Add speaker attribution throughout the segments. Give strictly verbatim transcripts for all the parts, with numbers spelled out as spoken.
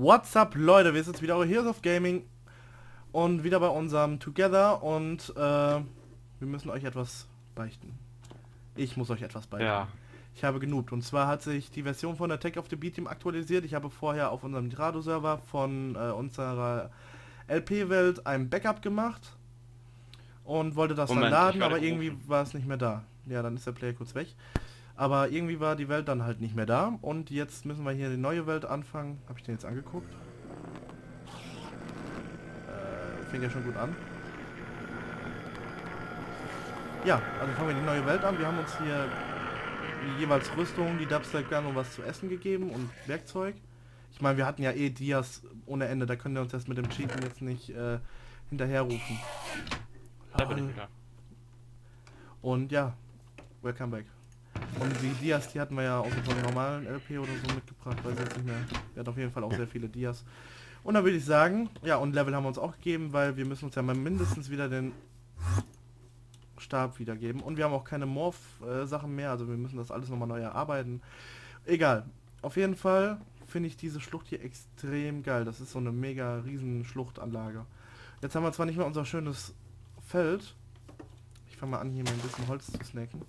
Speaker 1: What's up, Leute? Wir sind jetzt wieder eure Heroes of Gaming und wieder bei unserem Together und äh, wir müssen euch etwas beichten. Ich muss euch etwas beichten.
Speaker 2: Ja.
Speaker 1: Ich habe genug. Und zwar hat sich die Version von Attack of the B-Team aktualisiert. Ich habe vorher auf unserem Nitrado-Server von äh, unserer L P-Welt ein Backup gemacht und wollte das
Speaker 2: Moment,
Speaker 1: dann laden,
Speaker 2: ich werde
Speaker 1: aber irgendwie
Speaker 2: gerufen.
Speaker 1: war es nicht mehr da. Ja, dann ist der Player kurz weg. Aber irgendwie war die Welt dann halt nicht mehr da und jetzt müssen wir hier die neue Welt anfangen. Habe ich den jetzt angeguckt? Äh, fängt ja schon gut an. Ja, also fangen wir die neue Welt an. Wir haben uns hier jeweils Rüstung, die Dubstep Gun und was zu essen gegeben und Werkzeug. Ich meine, wir hatten ja eh Dias ohne Ende, da können wir uns das mit dem Cheaten jetzt nicht äh, hinterherrufen.
Speaker 2: Da bin ich wieder.
Speaker 1: Und ja, welcome back. Und die Dias, die hatten wir ja auch so von den normalen L P oder so mitgebracht, weil sie jetzt nicht mehr... Wir hatten auf jeden Fall auch sehr viele Dias. Und dann würde ich sagen, ja, und Level haben wir uns auch gegeben, weil wir müssen uns ja mal mindestens wieder den Stab wiedergeben. Und wir haben auch keine Morph-Sachen mehr, also wir müssen das alles nochmal neu erarbeiten. Egal. Auf jeden Fall finde ich diese Schlucht hier extrem geil. Das ist so eine mega riesen Schluchtanlage. Jetzt haben wir zwar nicht mehr unser schönes Feld. Ich fange mal an, hier mal ein bisschen Holz zu snacken.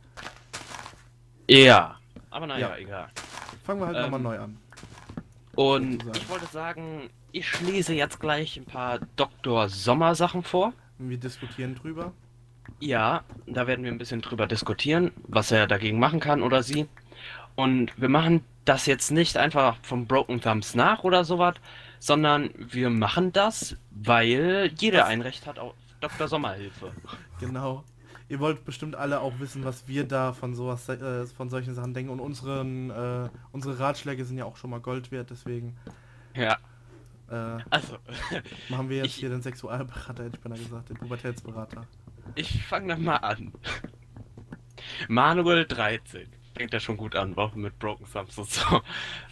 Speaker 2: Ja. Aber naja,
Speaker 1: Ja.
Speaker 2: egal.
Speaker 1: Fangen wir halt
Speaker 2: Ähm,
Speaker 1: nochmal neu an.
Speaker 2: Und
Speaker 1: sozusagen.
Speaker 2: ich wollte sagen, ich lese jetzt gleich ein paar Doktor Sommer Sachen vor.
Speaker 1: Wir diskutieren drüber.
Speaker 2: Ja, da werden wir ein bisschen drüber diskutieren, was er dagegen machen kann oder sie. Und wir machen das jetzt nicht einfach vom Broken Thumbs nach oder sowas, sondern wir machen das, weil jeder
Speaker 1: Was?
Speaker 2: ein Recht hat auf Doktor Sommerhilfe.
Speaker 1: Genau. Ihr wollt bestimmt alle auch wissen, was wir da von sowas, äh, von solchen Sachen denken. Und unseren, äh, unsere Ratschläge sind ja auch schon mal Gold wert, deswegen
Speaker 2: Ja,
Speaker 1: äh,
Speaker 2: also,
Speaker 1: machen wir jetzt
Speaker 2: Ich-
Speaker 1: hier den Sexualberater, hätte ich beinahe gesagt, den Pubertätsberater.
Speaker 2: ich fange dann mal an. Manuel dreizehn. Fängt ja schon gut an, auch mit Broken Thumbs und so.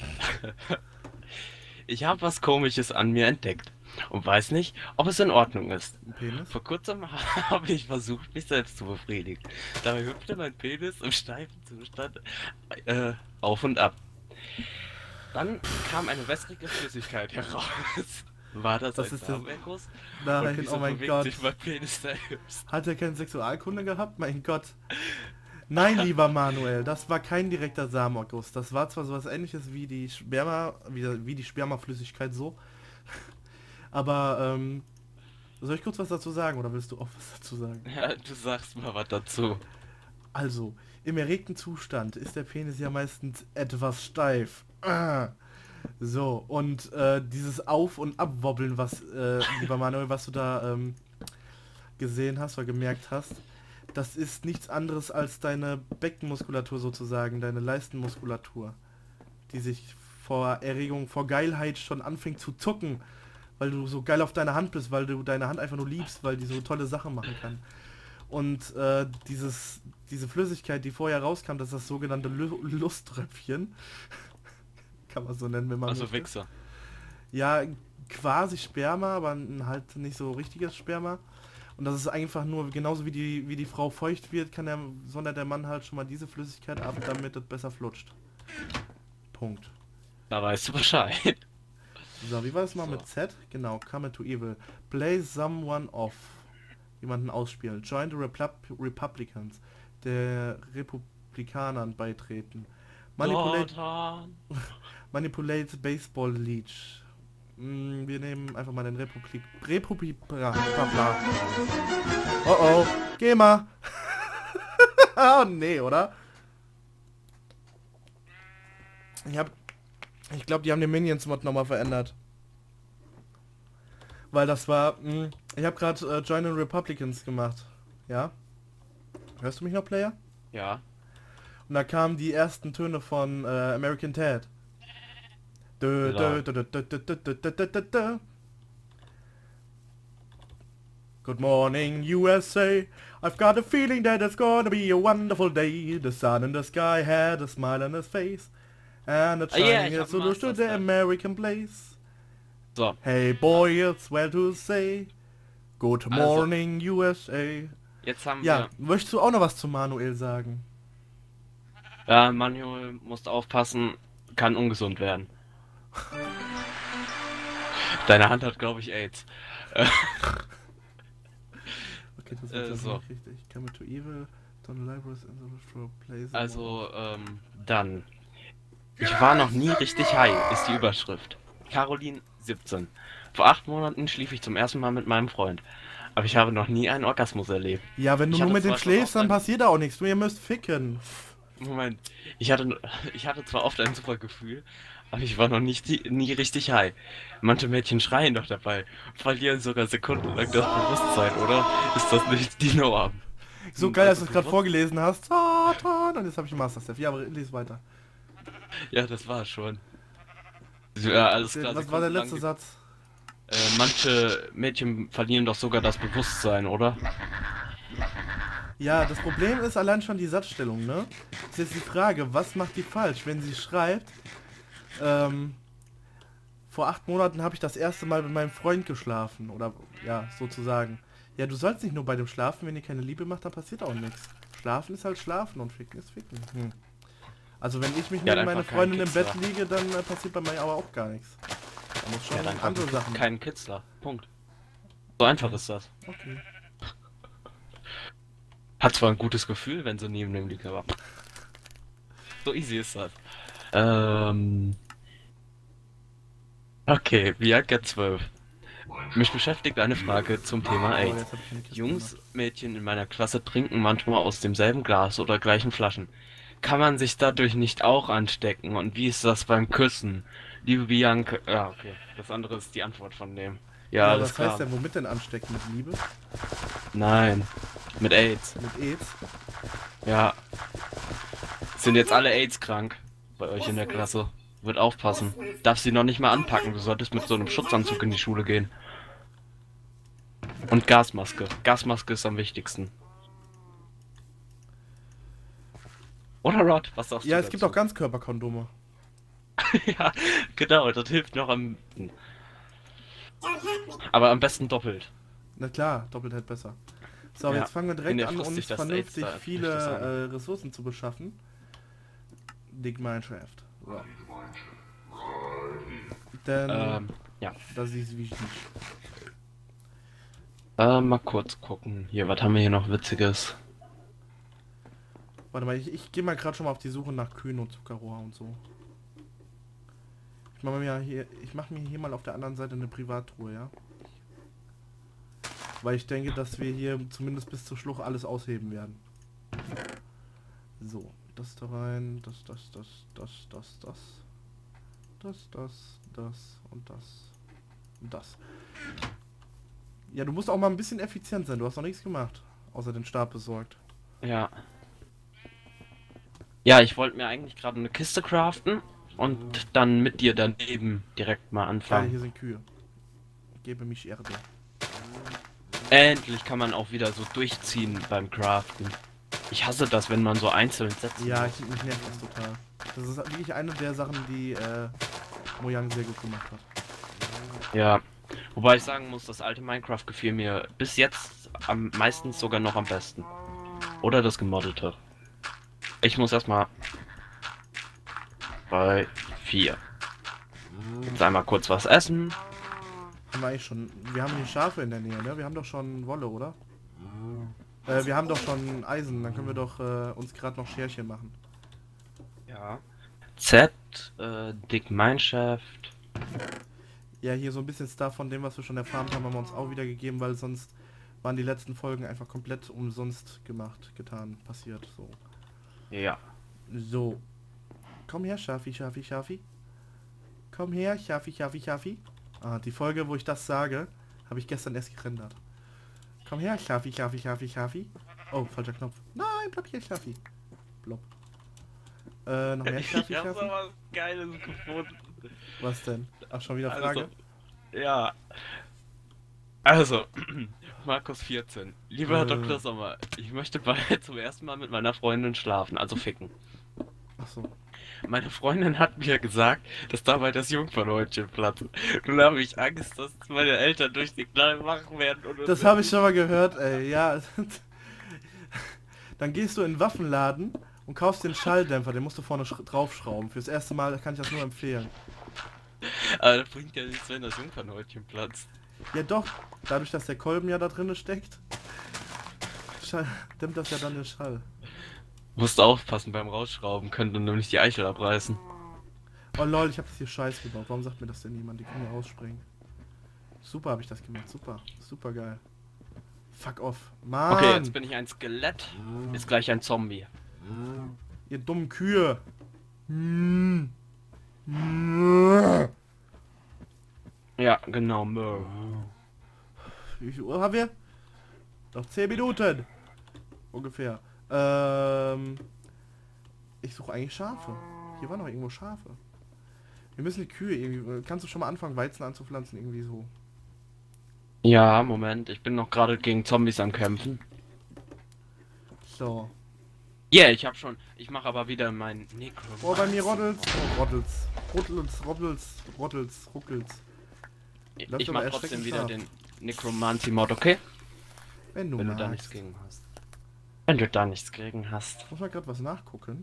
Speaker 2: Ich habe was Komisches an mir entdeckt und weiß nicht, ob es in Ordnung ist.
Speaker 1: Ein Penis?
Speaker 2: Vor kurzem habe ich versucht, mich selbst zu befriedigen. Dabei hüpfte mein Penis im steifen Zustand äh, auf und ab. Dann kam eine wässrige Flüssigkeit heraus. War das,
Speaker 1: Das
Speaker 2: ein
Speaker 1: ist der-
Speaker 2: Samenerguss? Und
Speaker 1: Nein,
Speaker 2: wieso
Speaker 1: oh mein
Speaker 2: bewegt
Speaker 1: Gott.
Speaker 2: sich mein Penis selbst?
Speaker 1: Hat er keine Sexualkunde gehabt? Mein Gott. Nein, lieber Manuel, das war kein direkter Samenerguss. Das war zwar sowas ähnliches wie die Sperma, wie, wie die Spermaflüssigkeit so. Aber, ähm, soll ich kurz was dazu sagen oder willst du auch was dazu sagen?
Speaker 2: Ja, du sagst mal was dazu.
Speaker 1: Also, im erregten Zustand ist der Penis ja meistens etwas steif. Ah. So, und äh, dieses Auf- und Abwobbeln, was, äh, lieber Manuel, was du da ähm, gesehen hast oder gemerkt hast, das ist nichts anderes als deine Beckenmuskulatur sozusagen, deine Leistenmuskulatur, die sich vor Erregung, vor Geilheit schon anfängt zu zucken, weil du so geil auf deiner Hand bist, weil du deine Hand einfach nur liebst, weil die so tolle Sachen machen kann. Und äh, dieses, diese Flüssigkeit, die vorher rauskam, das ist das sogenannte Lu Lusttröpfchen. Kann man so nennen, wenn man
Speaker 2: Also
Speaker 1: möchte.
Speaker 2: Wichser.
Speaker 1: Ja, quasi Sperma, aber n- halt nicht so richtiges Sperma. Und das ist einfach nur, genauso wie die, wie die Frau feucht wird, kann der, sondert der Mann halt schon mal diese Flüssigkeit ab, damit es besser flutscht. Punkt.
Speaker 2: Da weißt du Bescheid.
Speaker 1: So, wie war das mal
Speaker 2: So.
Speaker 1: mit Z? Genau, come to evil. Play someone off. Jemanden ausspielen. Join the Repub Republicans. Der Republikanern beitreten. Manipulate,
Speaker 2: Jordan.
Speaker 1: manipulate Baseball Leech. Mm, wir nehmen einfach mal den Republik... Republik... Bla, bla, bla. Oh oh. Geh mal. Oh nee, oder? Ich hab... Ich glaube, die haben den Minions-Mod nochmal verändert. Weil das war... Mh, ich habe gerade äh, Join the Republicans gemacht. Ja? Hörst du mich noch, Player?
Speaker 2: Ja.
Speaker 1: Und da kamen die ersten Töne von äh, American Dad. Dö, dö, dö, dö, dö, dö, dö, dö, dö, dö, dö, dö. Good morning, U S A. I've got a feeling that it's gonna be a wonderful day. The sun in the sky had a smile on his face. And a
Speaker 2: Ah, yeah,
Speaker 1: shining
Speaker 2: ich hab
Speaker 1: solution to
Speaker 2: Masters
Speaker 1: the
Speaker 2: da.
Speaker 1: American place.
Speaker 2: So.
Speaker 1: Hey boy, it's well to say. Good
Speaker 2: Also.
Speaker 1: morning, U S A.
Speaker 2: Jetzt haben
Speaker 1: Ja, möchtest du auch noch was zu Manuel sagen?
Speaker 2: wir... Ja, Manuel, musst aufpassen, kann ungesund werden. Deine Hand hat, glaube ich, AIDS. Äh,
Speaker 1: Okay, das
Speaker 2: äh,
Speaker 1: wird
Speaker 2: so.
Speaker 1: nicht richtig. Come to evil, don't libraries and the for plays.
Speaker 2: Also, ähm, dann. Ich war noch nie richtig high, ist die Überschrift. Caroline, siebzehn. Vor acht Monaten schlief ich zum ersten Mal mit meinem Freund. Aber ich habe noch nie einen Orgasmus erlebt.
Speaker 1: Ja, wenn du
Speaker 2: Ich
Speaker 1: nur
Speaker 2: hatte
Speaker 1: mit dem
Speaker 2: zwar schon
Speaker 1: schläfst,
Speaker 2: oft
Speaker 1: dann
Speaker 2: ein-
Speaker 1: passiert da auch nichts. Du, ihr müsst ficken.
Speaker 2: Moment. Ich hatte, ich hatte zwar oft ein super Gefühl, aber ich war noch nicht, nie richtig high. Manche Mädchen schreien doch dabei, verlieren sogar sekundenlang das Bewusstsein, oder? Ist das nicht die Norm?
Speaker 1: So
Speaker 2: Hm,
Speaker 1: geil, dass
Speaker 2: also
Speaker 1: du es gerade
Speaker 2: bewusst-
Speaker 1: vorgelesen hast. Satan. Und jetzt habe ich einen Master Step. Ja, aber lies weiter.
Speaker 2: Ja, das war schon. Ja, alles klar.
Speaker 1: Was war der
Speaker 2: sekundenlang
Speaker 1: letzte
Speaker 2: die-
Speaker 1: Satz?
Speaker 2: Äh, manche Mädchen verlieren doch sogar das Bewusstsein, oder?
Speaker 1: Ja, das Problem ist allein schon die Satzstellung, ne? Das ist jetzt die Frage, was macht die falsch, wenn sie schreibt, ähm, vor acht Monaten habe ich das erste Mal mit meinem Freund geschlafen, oder, ja, sozusagen. Ja, du sollst nicht nur bei dem Schlafen, wenn ihr keine Liebe macht, dann passiert auch nichts. Schlafen ist halt Schlafen und Ficken ist Ficken. Hm. Also wenn ich mich
Speaker 2: Ja,
Speaker 1: mit meiner
Speaker 2: einfach
Speaker 1: Freundin
Speaker 2: keinen
Speaker 1: im Bett
Speaker 2: Kitzler.
Speaker 1: liege, dann äh, passiert bei mir aber auch gar nichts. Da muss schon
Speaker 2: Ja, dann
Speaker 1: andere
Speaker 2: kommt
Speaker 1: Sachen.
Speaker 2: kein Kitzler. Punkt. So einfach ist das.
Speaker 1: Okay.
Speaker 2: Hat zwar ein gutes Gefühl, wenn sie neben dem liegt, aber so easy ist das. Ähm. Okay, Bianca zwölf. Mich beschäftigt eine Frage zum Thema
Speaker 1: Oh,
Speaker 2: AIDS.
Speaker 1: jetzt hab ich eine Kiste
Speaker 2: Jungs,
Speaker 1: gemacht.
Speaker 2: Mädchen in meiner Klasse trinken manchmal aus demselben Glas oder gleichen Flaschen. Kann man sich dadurch nicht auch anstecken? Und wie ist das beim Küssen? Liebe Bianca... Ja, okay. Das andere ist die Antwort von dem. Ja,
Speaker 1: Ja,
Speaker 2: alles
Speaker 1: was
Speaker 2: klar.
Speaker 1: heißt denn, womit denn anstecken? Mit Liebe?
Speaker 2: Nein. Mit AIDS.
Speaker 1: Mit AIDS?
Speaker 2: Ja. Sind jetzt alle AIDS krank bei euch in der Klasse. Wird aufpassen. Darf sie noch nicht mal anpacken. Du solltest mit so einem Schutzanzug in die Schule gehen. Und Gasmaske. Gasmaske ist am wichtigsten. Oder Rod? Was sagst
Speaker 1: Ja,
Speaker 2: du
Speaker 1: es gibt auch
Speaker 2: dazu?
Speaker 1: Ganzkörperkondome.
Speaker 2: Ja, genau, das hilft noch am... Aber am besten doppelt.
Speaker 1: Na klar, doppelt hält besser. So,
Speaker 2: Ja,
Speaker 1: jetzt fangen wir
Speaker 2: denn
Speaker 1: direkt
Speaker 2: der
Speaker 1: an,
Speaker 2: frisst
Speaker 1: uns
Speaker 2: sich das
Speaker 1: vernünftig
Speaker 2: AIDS da,
Speaker 1: viele
Speaker 2: bricht das an.
Speaker 1: äh, Ressourcen zu beschaffen. Dig Minecraft. So. Denn
Speaker 2: Ähm, ja.
Speaker 1: das ist wichtig.
Speaker 2: Äh, mal kurz gucken. Hier, was haben wir hier noch Witziges?
Speaker 1: Warte mal, ich, ich gehe mal gerade schon mal auf die Suche nach Kühen und Zuckerrohr und so. Ich mache mir hier, ich mache mir hier mal auf der anderen Seite eine Privattruhe, ja. Weil ich denke, dass wir hier zumindest bis zur Schlucht alles ausheben werden. So, das da rein, das, das, das, das, das, das, das, das, das und das und das. Ja, du musst auch mal ein bisschen effizient sein. Du hast noch nichts gemacht, außer den Stab besorgt.
Speaker 2: Ja. Ja, ich wollte mir eigentlich gerade eine Kiste craften und dann mit dir daneben direkt mal
Speaker 1: Geil,
Speaker 2: anfangen.
Speaker 1: hier sind Kühe. Gebe mich Erde.
Speaker 2: Endlich kann man auch wieder so durchziehen beim Craften. Ich hasse das, wenn man so einzeln setzt.
Speaker 1: Ja, ich, mich nervt das total. Das ist wirklich eine der Sachen, die äh, Mojang sehr gut gemacht hat.
Speaker 2: Ja. Wobei ich sagen muss, das alte Minecraft gefiel mir bis jetzt am meistens sogar noch am besten. Oder das gemoddete. Ich muss erstmal bei vier. Jetzt einmal kurz was essen.
Speaker 1: Haben wir eigentlich schon. Wir haben hier Schafe in der Nähe, ne? Wir haben doch schon Wolle, oder? Äh, wir haben doch schon Eisen, dann können wir doch äh, uns gerade noch Scherchen machen.
Speaker 2: Ja. Z, äh, Dick Mineshaft.
Speaker 1: Ja, hier so ein bisschen Stuff von dem, was wir schon erfahren haben, haben wir uns auch wieder gegeben, weil sonst waren die letzten Folgen einfach komplett umsonst gemacht, getan, passiert, so.
Speaker 2: Ja.
Speaker 1: So. Komm her, Schafi, Schafi, Schafi. Komm her, Schafi, Schafi, Schafi. Ah, die Folge, wo ich das sage, habe ich gestern erst gerendert. Komm her, Schafi, Schafi, Schafi, Schafi. Oh, falscher Knopf. Nein, bleib hier, Schafi. Blob. Äh, noch mehr Schafi,
Speaker 2: Ich hab so
Speaker 1: Schafi?
Speaker 2: was Geiles gefunden.
Speaker 1: Was denn? Ach, schon wieder Frage?
Speaker 2: Also, ja. Also, Markus vierzehn. Lieber Herr
Speaker 1: Äh.
Speaker 2: Doktor Sommer, ich möchte bald zum ersten Mal mit meiner Freundin schlafen, also ficken.
Speaker 1: Ach so.
Speaker 2: Meine Freundin hat mir gesagt, dass dabei das Jungfernhäutchen platzt. Nun habe ich Angst, dass meine Eltern durch die Knall wach werden und...
Speaker 1: Das habe ich schon mal gehört, ey. Ja. Dann gehst du in den Waffenladen und kaufst den Schalldämpfer. Den musst du vorne sch- draufschrauben. Fürs erste Mal kann ich das nur empfehlen.
Speaker 2: Aber das bringt ja nichts, wenn das Jungfernhäutchen platzt.
Speaker 1: Ja doch, dadurch, dass der Kolben ja da drin steckt, Schall, dämmt das ja dann den Schall.
Speaker 2: Musst aufpassen beim Rausschrauben, könnte nämlich die Eichel abreißen.
Speaker 1: Oh lol, ich habe das hier scheiß gebaut. Warum sagt mir das denn niemand? Die können ja rausspringen. Super habe ich das gemacht. Super. Super geil. Fuck off. Mann.
Speaker 2: Okay, jetzt bin ich ein Skelett, ist gleich ein Zombie.
Speaker 1: Ihr dummen Kühe. Hm. Hm.
Speaker 2: Ja, genau. Mö.
Speaker 1: Wie viel Uhr haben wir? Noch zehn Minuten. Ungefähr. Ähm, ich suche eigentlich Schafe. Hier waren noch irgendwo Schafe. Wir müssen die Kühe irgendwie... Kannst du schon mal anfangen, Weizen anzupflanzen? Irgendwie so.
Speaker 2: Ja, Moment, ich bin noch gerade gegen Zombies am Kämpfen.
Speaker 1: So.
Speaker 2: Ja, yeah, ich hab schon. Ich mache aber wieder mein Necro.
Speaker 1: Oh, bei mir roddels. Oh, roddels. Roddels, roddels, roddels, ruckels. Läuft
Speaker 2: Ich
Speaker 1: aber
Speaker 2: mach trotzdem
Speaker 1: erschreckend
Speaker 2: wieder
Speaker 1: scharf.
Speaker 2: den Necromancy-Mod, okay?
Speaker 1: Wenn du
Speaker 2: Wenn du
Speaker 1: magst.
Speaker 2: da nichts gegen hast. Wenn du da nichts gegen hast.
Speaker 1: Ich muss mal gerade was nachgucken.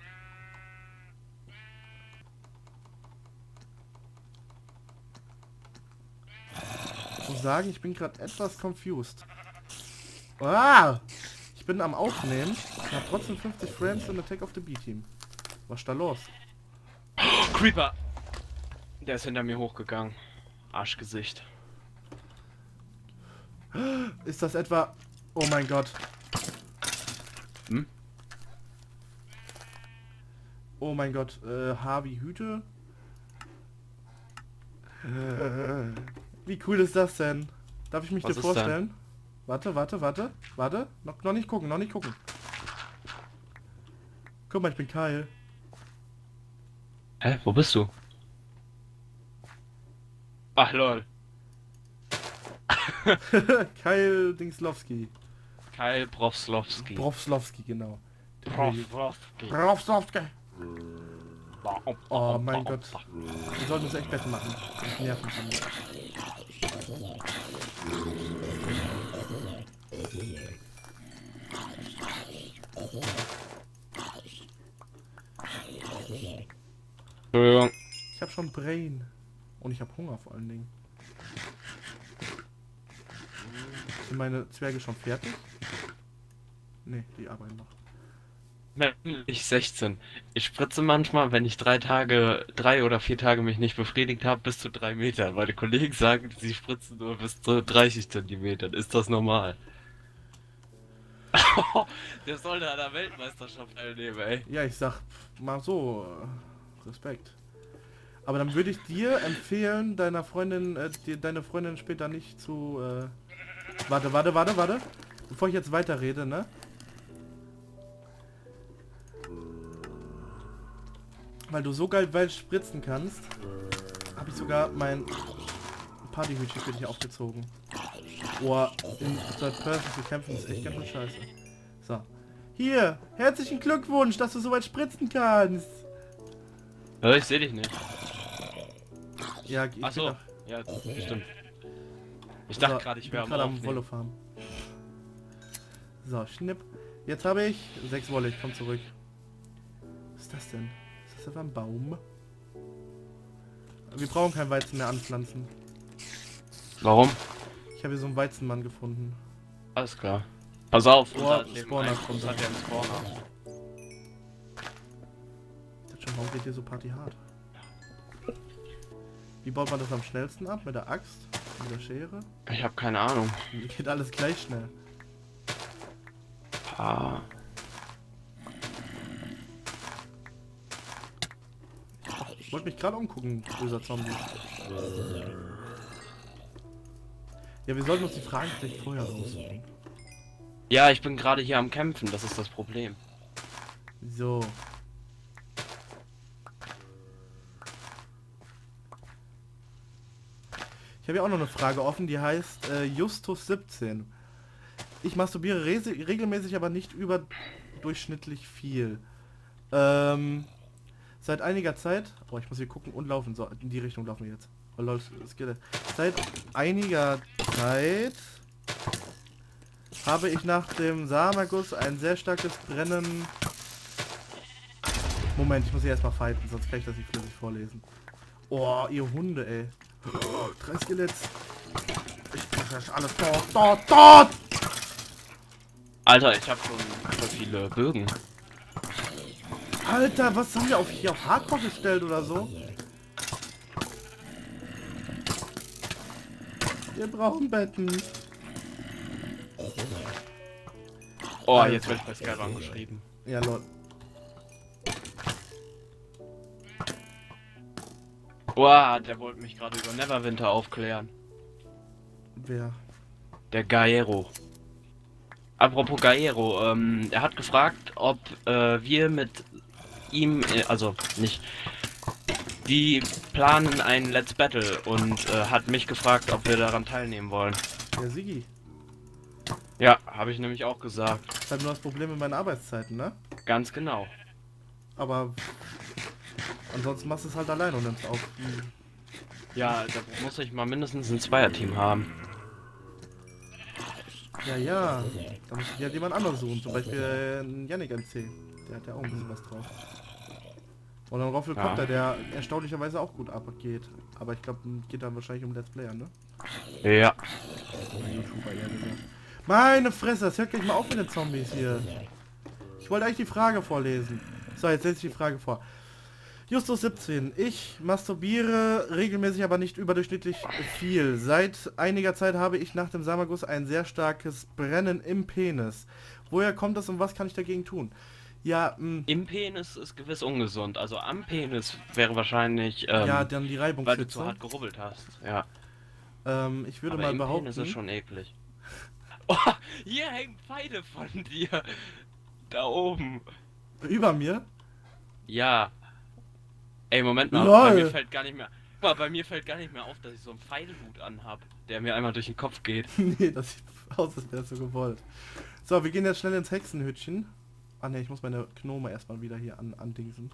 Speaker 1: Ich muss sagen, ich bin gerade etwas confused. Ah! Ich bin am Aufnehmen, habe trotzdem fünfzig Frames in Attack of the B-Team. Was ist da los?
Speaker 2: Creeper! Der ist hinter mir hochgegangen. Arschgesicht.
Speaker 1: Ist das etwa... Oh mein Gott.
Speaker 2: Hm?
Speaker 1: Oh mein Gott. Äh, Harvey Hüte? Äh, wie cool ist das denn? Darf ich mich
Speaker 2: Was
Speaker 1: dir
Speaker 2: ist
Speaker 1: vorstellen? Warte, warte, warte, warte. Noch, noch nicht gucken, noch nicht gucken. Guck mal, ich bin Kyle.
Speaker 2: Hä, wo bist du? Ach lol.
Speaker 1: Kyle Dingslowski.
Speaker 2: Kyle Brofslowski.
Speaker 1: Brofslowski, genau.
Speaker 2: Brofslowski.
Speaker 1: Brofslowski. Oh mein Gott. Wir sollten uns echt Betten machen. Das nervt mich nicht.
Speaker 2: Entschuldigung.
Speaker 1: Ich habe schon Brain. Und ich habe Hunger vor allen Dingen. Sind meine Zwerge schon fertig? Ne, die arbeiten noch.
Speaker 2: Ich sechzehn. Ich spritze manchmal, wenn ich drei Tage, drei oder vier Tage mich nicht befriedigt habe, bis zu drei Metern. Meine Kollegen sagen, sie spritzen nur bis zu dreißig Zentimetern. Ist das normal? Der soll da an der Weltmeisterschaft teilnehmen, ey.
Speaker 1: Ja, ich sag mal so, äh, Respekt. Aber dann würde ich dir empfehlen, deiner Freundin, äh, dir, deine Freundin später nicht zu... Äh, warte, warte, warte, warte. Bevor ich jetzt weiterrede, ne? Weil du so geil weit spritzen kannst, habe ich sogar mein Partyhütchen für dich aufgezogen. Boah, in Third Person zu kämpfen ist echt ganz schön scheiße. So. Hier, herzlichen Glückwunsch, dass du so weit spritzen kannst.
Speaker 2: Ja, ich sehe dich nicht.
Speaker 1: Ja, ich
Speaker 2: Ach so.
Speaker 1: bin
Speaker 2: Ja, bestimmt. Ich
Speaker 1: So,
Speaker 2: dachte gerade, ich
Speaker 1: bin
Speaker 2: wäre am
Speaker 1: gerade am
Speaker 2: Aufnehmen.
Speaker 1: Wollefarm. So, schnipp. Jetzt habe ich sechs Wolle, ich komm zurück. Was ist das denn? Ist das etwa ein Baum? Wir brauchen kein Weizen mehr anpflanzen.
Speaker 2: Warum?
Speaker 1: Ich habe hier so einen Weizenmann gefunden.
Speaker 2: Alles klar. Pass auf,
Speaker 1: Boah,
Speaker 2: unser neben
Speaker 1: Spawner
Speaker 2: einem
Speaker 1: kommt
Speaker 2: Fuß
Speaker 1: da.
Speaker 2: hat der einen Spawner.
Speaker 1: Ich dachte schon, warum geht hier so Party hart? Wie baut man das am schnellsten ab? Mit der Axt? Mit der Schere?
Speaker 2: Ich habe keine Ahnung.
Speaker 1: Geht alles gleich schnell.
Speaker 2: Ah.
Speaker 1: Ich wollte mich gerade umgucken, böser Zombie. Ja, wir sollten uns die Fragen vielleicht vorher raussuchen.
Speaker 2: Ja, ich bin gerade hier am Kämpfen, das ist das Problem.
Speaker 1: So. Ich habe ja auch noch eine Frage offen, die heißt äh, Justus siebzehn. Ich masturbiere re regelmäßig, aber nicht überdurchschnittlich viel. Ähm, seit einiger Zeit... Oh, ich muss hier gucken und laufen. So, in die Richtung laufen wir jetzt. Oh, lol, es geht. Seit einiger Zeit habe ich nach dem Samenerguss ein sehr starkes Brennen... Moment, ich muss hier erstmal fighten, sonst kann ich das nicht flüssig vorlesen. Oh, ihr Hunde, ey. Oh, drei Skeletts. Ich muss das alles dort, dort, dort!
Speaker 2: Alter, ich habe schon so viele Bögen.
Speaker 1: Alter, was haben wir auf, hier auf Hardcore gestellt oder so? Wir brauchen Betten.
Speaker 2: Oh,
Speaker 1: Alter.
Speaker 2: jetzt werde ich bei Skype angeschrieben.
Speaker 1: Ja, Lord.
Speaker 2: Boah, der wollte mich gerade über Neverwinter aufklären.
Speaker 1: Wer?
Speaker 2: Der Gaero. Apropos Gaero, ähm, er hat gefragt, ob äh, wir mit ihm, äh, also nicht, die planen ein Let's Battle und äh, hat mich gefragt, ob wir daran teilnehmen wollen.
Speaker 1: Der Sigi.
Speaker 2: Ja, habe ich nämlich auch gesagt.
Speaker 1: Das ist halt nur das Problem mit meinen Arbeitszeiten, ne?
Speaker 2: Ganz genau.
Speaker 1: Aber ansonsten machst du es halt allein und nimmst auf.
Speaker 2: Ja, da muss ich mal mindestens ein Zweierteam haben.
Speaker 1: Ja, ja. Da muss ich halt jemand anderes suchen. Zum Beispiel äh, Yannick M C. Der hat ja auch ein bisschen was drauf. Und dann Roffel
Speaker 2: Ja.
Speaker 1: kommt da, der erstaunlicherweise auch gut abgeht. Aber ich glaube, geht dann wahrscheinlich um Let's Player, ne?
Speaker 2: Ja.
Speaker 1: YouTuber, eher gesagt. Meine Fresse, das hört gleich mal auf mit den Zombies hier. Ich wollte eigentlich die Frage vorlesen. So, jetzt setze ich die Frage vor. Justus siebzehn. Ich masturbiere regelmäßig, aber nicht überdurchschnittlich viel. Seit einiger Zeit habe ich nach dem Samenerguss ein sehr starkes Brennen im Penis. Woher kommt das und was kann ich dagegen tun? Ja, mh,
Speaker 2: Im Penis ist gewiss ungesund. Also am Penis wäre wahrscheinlich, ähm,
Speaker 1: ja, dann die
Speaker 2: weil du zu
Speaker 1: Reibungshitze.
Speaker 2: hart gerubbelt hast. Ja.
Speaker 1: Ähm, ich würde
Speaker 2: Aber
Speaker 1: mal
Speaker 2: im
Speaker 1: behaupten...
Speaker 2: Penis ist schon eklig. Oh, hier hängen Pfeile von dir. Da oben.
Speaker 1: Über mir?
Speaker 2: Ja. Ey, Moment mal.
Speaker 1: Lol.
Speaker 2: Bei mir fällt gar nicht mehr... Guck mal, bei mir fällt gar nicht mehr auf, dass ich so einen Pfeilhut anhab, der mir einmal durch den Kopf geht.
Speaker 1: Nee, das sieht aus, als wäre es so gewollt. So, wir gehen jetzt schnell ins Hexenhütchen. Ah ne, ich muss meine Gnome erstmal wieder hier an andingsen.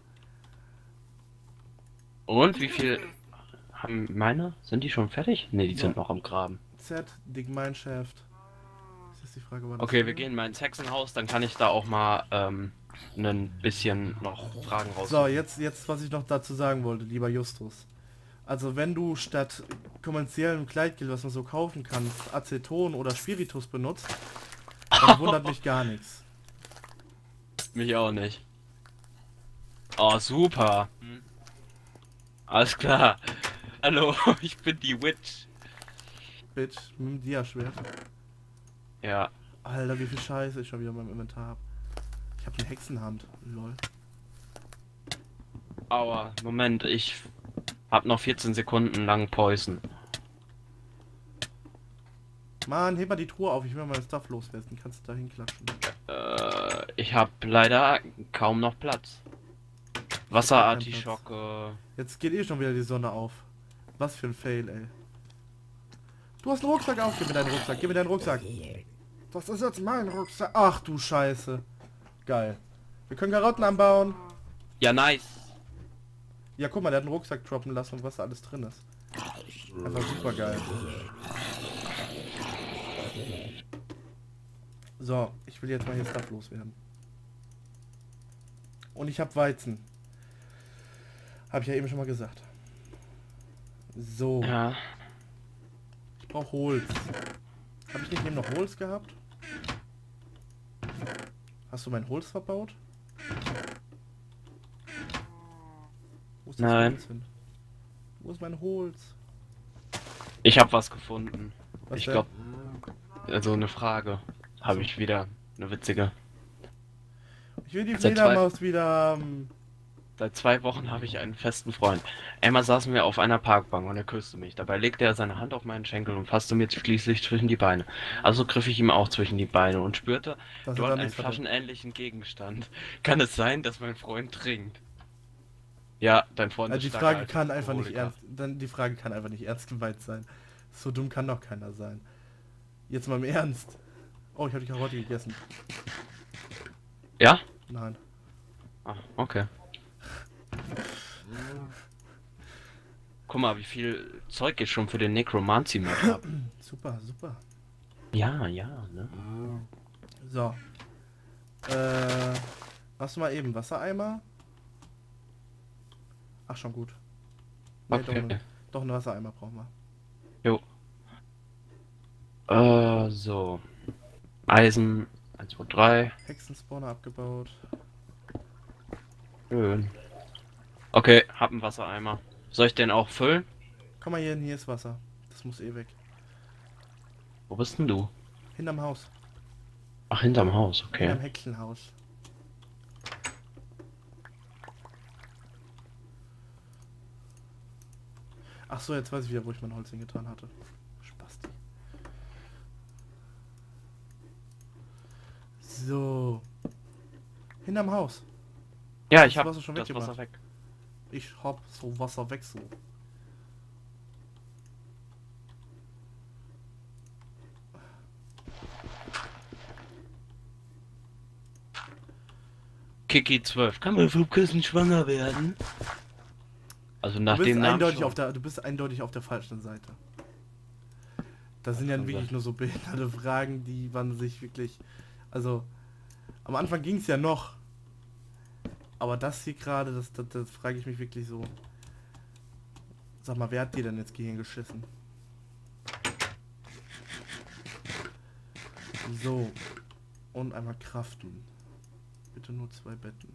Speaker 2: Und wie viel haben meine? Sind die schon fertig? Ne, die
Speaker 1: Ja.
Speaker 2: sind noch am Graben.
Speaker 1: Z, Dig Mineshaft. Ist jetzt die Frage, war das
Speaker 2: Okay, wir
Speaker 1: hier?
Speaker 2: gehen mal ins Hexenhaus, dann kann ich da auch mal ähm, ein bisschen noch Fragen raus.
Speaker 1: So, jetzt, jetzt, was ich noch dazu sagen wollte, lieber Justus. Also wenn du statt kommerziellem Kleidgel, was man so kaufen kann, Aceton oder Spiritus benutzt, dann wundert mich gar nichts.
Speaker 2: Mich auch nicht. Oh, super. Hm. Alles klar. Hallo, ich bin die Witch.
Speaker 1: Bitch, mit dem Dia-Schwert.
Speaker 2: Ja.
Speaker 1: Alter, wie viel Scheiße ich schon wieder in meinem Inventar habe. Ich habe eine Hexenhand. Lol.
Speaker 2: Aber, Moment, ich hab noch vierzehn Sekunden lang Poison.
Speaker 1: Mann, heb mal die Truhe auf, ich will mal mein Stuff loswerden. Kannst du da hinklatschen.
Speaker 2: Äh, ich hab leider kaum noch Platz. Wasserartischocke.
Speaker 1: Jetzt geht eh schon wieder die Sonne auf. Was für ein Fail, ey. Du hast einen Rucksack auf. Gib mir deinen Rucksack. Gib mir deinen Rucksack. Das ist jetzt mein Rucksack. Ach du Scheiße. Geil. Wir können Karotten anbauen.
Speaker 2: Ja, nice.
Speaker 1: Ja, guck mal, der hat einen Rucksack droppen lassen, was da alles drin ist. Einfach super geil. So, ich will jetzt mal hier Stuff loswerden. Und ich habe Weizen. Habe ich ja eben schon mal gesagt. So.
Speaker 2: Ja.
Speaker 1: Ich brauche Holz. Habe ich nicht eben noch Holz gehabt? Hast du mein Holz verbaut? Wo ist das
Speaker 2: Nein.
Speaker 1: Holz hin? Wo ist mein Holz?
Speaker 2: Ich hab was gefunden.
Speaker 1: Was
Speaker 2: ich
Speaker 1: denn?
Speaker 2: glaube, also eine Frage. Habe ich wieder. Eine witzige.
Speaker 1: Ich will die
Speaker 2: Seit zwei-
Speaker 1: Fledermaus wieder haben.
Speaker 2: Seit zwei Wochen habe ich einen festen Freund. Einmal saßen wir auf einer Parkbank und er küsste mich. Dabei legte er seine Hand auf meinen Schenkel und fasste mir schließlich zwischen die Beine. Also griff ich ihm auch zwischen die Beine und spürte
Speaker 1: Das hat
Speaker 2: dort
Speaker 1: er
Speaker 2: einen
Speaker 1: nicht verdammt.
Speaker 2: flaschenähnlichen Gegenstand. Kann es sein, dass mein Freund trinkt? Ja, dein Freund
Speaker 1: Also die
Speaker 2: ist starker
Speaker 1: Frage kann einfach nicht
Speaker 2: Alkoholiker.
Speaker 1: ernst. Dann die Frage kann einfach nicht ernst gemeint sein. So dumm kann doch keiner sein. Jetzt mal im Ernst. Oh, ich habe die Karotte gegessen.
Speaker 2: Ja?
Speaker 1: Nein.
Speaker 2: Ah, okay. Guck mal, wie viel Zeug ich schon für den Necromancy-Mod habe.
Speaker 1: Super, super.
Speaker 2: Ja, ja, ne?
Speaker 1: So. Äh, machst du mal eben Wassereimer? Ach, schon gut. Nee, doch,
Speaker 2: Okay.
Speaker 1: ne- doch einen Wassereimer brauchen wir.
Speaker 2: Jo. Äh, so. Eisen. eins, zwei, drei.
Speaker 1: Hexenspawner abgebaut.
Speaker 2: Schön. Okay, hab einen Wassereimer. Soll ich den auch füllen?
Speaker 1: Komm mal hier hin, hier ist Wasser. Das muss eh weg.
Speaker 2: Wo bist denn du?
Speaker 1: Hinterm Haus.
Speaker 2: Ach, hinterm Haus, okay.
Speaker 1: Hinterm Hexenhaus. Ach so, jetzt weiß ich wieder, wo ich mein Holz hingetan hatte. Spasti. So. Hinterm Haus.
Speaker 2: Ja,
Speaker 1: Das
Speaker 2: ich hab
Speaker 1: Wasser schon
Speaker 2: das
Speaker 1: weggemacht.
Speaker 2: Wasser weg.
Speaker 1: Ich hab so Wasser weg so.
Speaker 2: Kiki zwölf. Kann man vom Küssen schwanger werden? Also nach
Speaker 1: Du bist
Speaker 2: dem Namen
Speaker 1: eindeutig
Speaker 2: schon.
Speaker 1: auf der, du bist eindeutig auf der falschen Seite. Das sind ja
Speaker 2: kann
Speaker 1: wirklich
Speaker 2: sein.
Speaker 1: nur so behinderte Fragen, die man sich wirklich, also am Anfang ging es ja noch, aber das hier gerade, das, das, das frage ich mich wirklich so. Sag mal, wer hat dir denn jetzt Gehirn geschissen? So, und einmal craften. Bitte nur zwei Betten.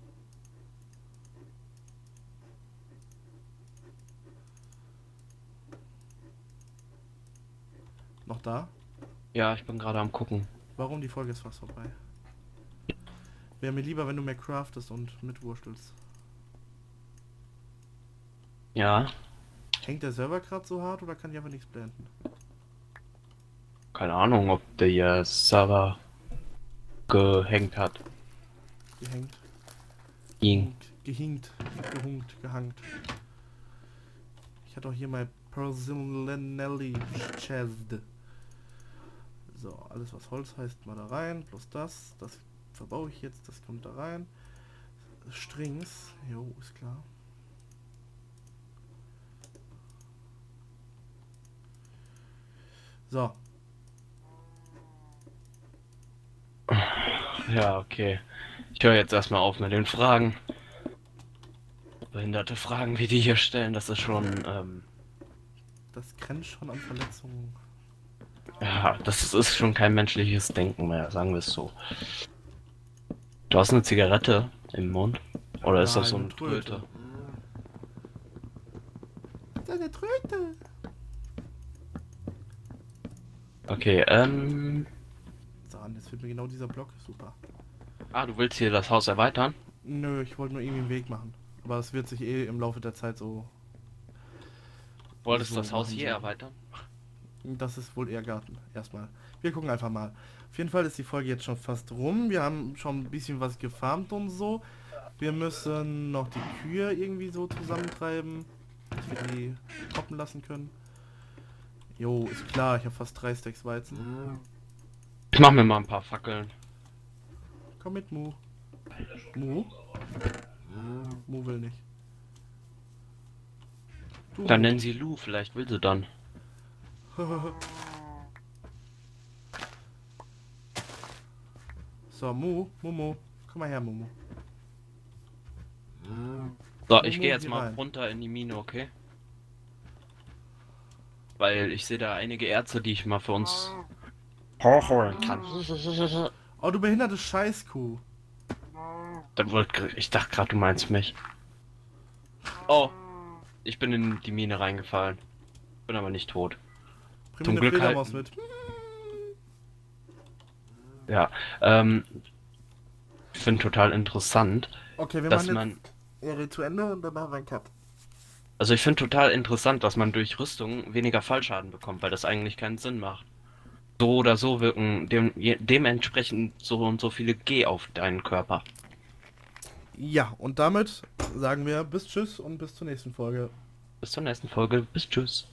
Speaker 1: Noch da?
Speaker 2: Ja, ich bin gerade am gucken.
Speaker 1: Warum? Die Folge ist fast vorbei. Wäre mir lieber, wenn du mehr craftest und mitwurstelst.
Speaker 2: Ja,
Speaker 1: Hängt der Server gerade so hart oder kann ich einfach nichts blenden?
Speaker 2: keine Ahnung, ob der Server gehängt hat.
Speaker 1: Gehängt.
Speaker 2: Ging.
Speaker 1: Gehinkt. Gehunkt. Gehangt. Ich hatte auch hier mein Personally Chest. So, alles was Holz heißt mal da rein. Plus das. Das verbaue ich jetzt. Das kommt da rein. Strings. Jo, ist klar. So.
Speaker 2: Ja, okay. Ich höre jetzt erstmal auf mit den Fragen. Behinderte Fragen, wie die hier stellen, das ist schon, ähm,
Speaker 1: Das grenzt schon an Verletzungen.
Speaker 2: ja, das ist schon kein menschliches Denken mehr, sagen wir es so. Du hast eine Zigarette im Mund? Oder ist das so
Speaker 1: Nein,
Speaker 2: eine
Speaker 1: eine Tröte.
Speaker 2: Tröte?
Speaker 1: Das ist eine Tröte.
Speaker 2: Okay, ähm...
Speaker 1: So, und jetzt wird mir genau dieser Block. Super.
Speaker 2: Ah, du willst hier das Haus erweitern?
Speaker 1: Nö, ich wollte nur irgendwie einen Weg machen. Aber es wird sich eh im Laufe der Zeit so...
Speaker 2: Wolltest du
Speaker 1: so
Speaker 2: das Haus
Speaker 1: machen,
Speaker 2: hier
Speaker 1: so.
Speaker 2: erweitern?
Speaker 1: Das ist wohl eher Garten. Erstmal. Wir gucken einfach mal. Auf jeden Fall ist die Folge jetzt schon fast rum. Wir haben schon ein bisschen was gefarmt und so. Wir müssen noch die Kühe irgendwie so zusammentreiben, dass wir die koppen lassen können. Jo, ist klar. Ich habe fast drei Stacks Weizen.
Speaker 2: Ich mach mir mal ein paar Fackeln.
Speaker 1: Komm mit, Mu. Mu? Mu will nicht. Du,
Speaker 2: Dann
Speaker 1: Mu.
Speaker 2: nennen sie Lou, vielleicht will sie dann.
Speaker 1: So, Mu, Mumu. Komm mal her, Mumu.
Speaker 2: So,
Speaker 1: Mumu,
Speaker 2: ich gehe jetzt
Speaker 1: hier
Speaker 2: mal
Speaker 1: rein.
Speaker 2: runter in die Mine, okay? Weil ich sehe da einige Erze, die ich mal für uns hochholen kann.
Speaker 1: Oh, du behinderte Scheißkuh.
Speaker 2: Dann wollte ich dachte gerade, du meinst mich. Oh, ich bin in die Mine reingefallen. Bin aber nicht tot.
Speaker 1: Bring
Speaker 2: Zum
Speaker 1: mir eine
Speaker 2: Glück
Speaker 1: Fledermaus
Speaker 2: halt-
Speaker 1: mit.
Speaker 2: Ja, ähm, ich finde total interessant,
Speaker 1: Okay, wir
Speaker 2: dass
Speaker 1: machen
Speaker 2: man,
Speaker 1: jetzt Ehre zu Ende und dann machen wir einen Cut.
Speaker 2: also ich finde total interessant, dass man durch Rüstung weniger Fallschaden bekommt, weil das eigentlich keinen Sinn macht. So oder so wirken dem, je- dementsprechend so und so viele G auf deinen Körper.
Speaker 1: Ja, und damit sagen wir bis tschüss und bis zur nächsten Folge.
Speaker 2: Bis zur nächsten Folge. Bis tschüss.